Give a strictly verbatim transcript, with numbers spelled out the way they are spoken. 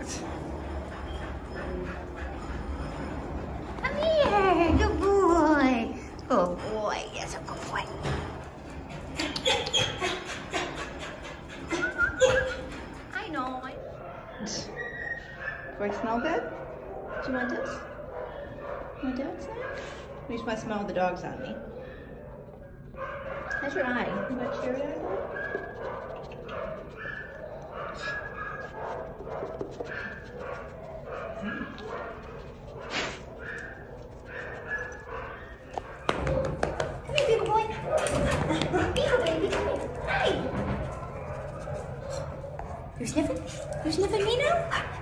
Come here, good boy. Good boy, yes, a good boy. I know. I... Do I smell good? Do you want this? You want that snack? You just want to smell the dogs on me. How's your eye? You got teary eye? Mm. Come here, big boy. Beagle baby, come here. Hi. You're sniffing? You're sniffing me now?